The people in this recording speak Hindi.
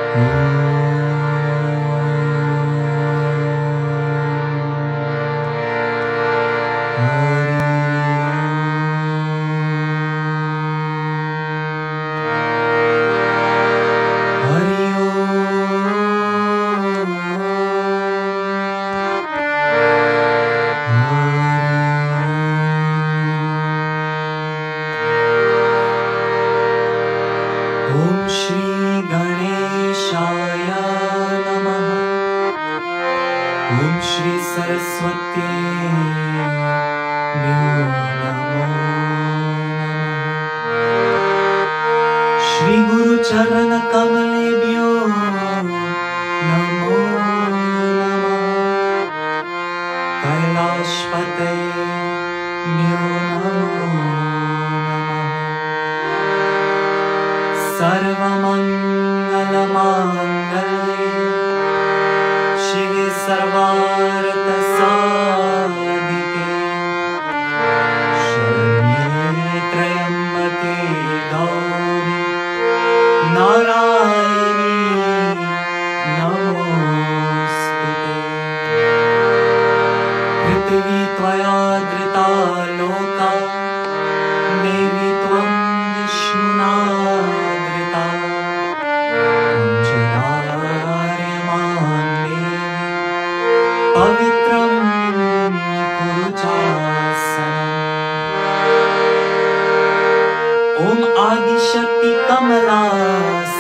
ओम श्री गणेशाय नमः। ओम श्री सरस्वती नमो नमः। श्री गुरु चरण कमलेभ्यो नमो नमः। कैलाशपते नमो सर्वमंगलमांगल्ये शिवे सर्वार्थसाधिके शरण्ये त्र्यंबके गौरी नारायणी नमोस्तुते। पृथ्वी त्वया धृता लोका देवी त्वं विष्णुना पवित्रं कुरु चासनम्। ओम आदिशक्ति कमला